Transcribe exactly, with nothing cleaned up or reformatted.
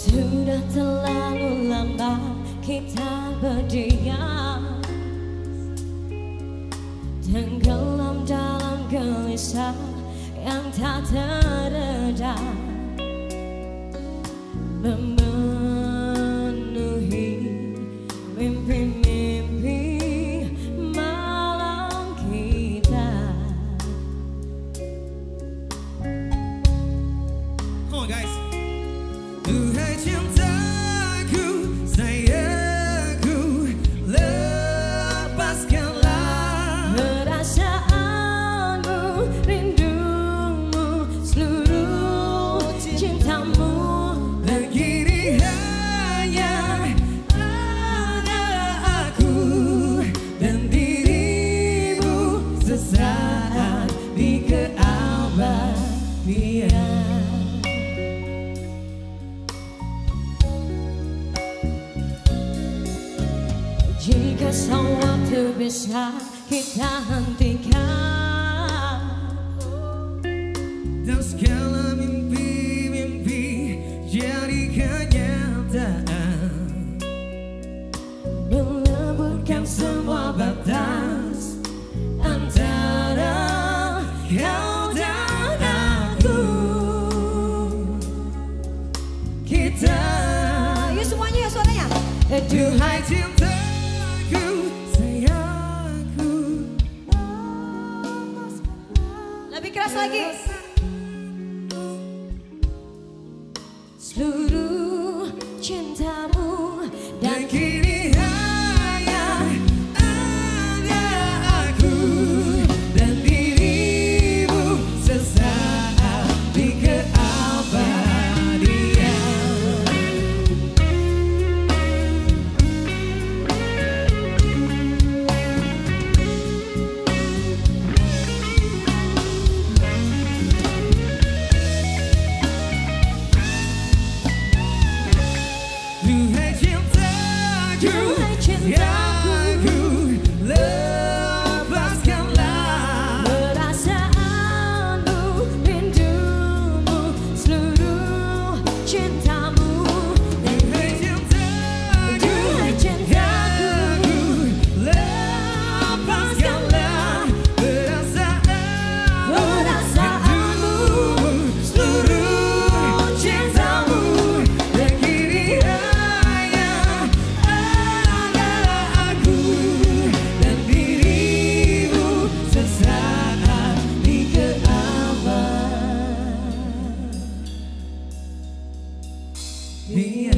Sudah terlalu lama kita berdiam, tenggelam dalam gelisah yang tak teredam, memenuhi mimpi-mimpi malam kita. Come on guys. Duhai cintaku, sayangku, lepaskanlah perasaanmu, rindumu, seluruh cintamu. Dan kini hanya ada aku dan dirimu sesaat di keabadian. Jika sang waktu bisa kita hentikan, dan segala mimpi-mimpi jadi kenyataan, meleburkan semua batas antara kau dan aku. Kita, Ayo semuanya ya suaranya. duhai cintaku, sayangku, Lebih keras lagi. seluruh cintamu. dan kini hanya ada aku dan dirimu sesaat di keabadian. Duhai cintaku, Duhai cintaku, sayangku, lepaskanlah perasaanmu, rindumu, seluruh cintamu. Duhai cintaku, Duhai cintaku, lepaskanlah perasaanmu, perasaanmu, seluruh cintamu. Dan kini hanya ada aku dan dirimu sesaat di keabadian.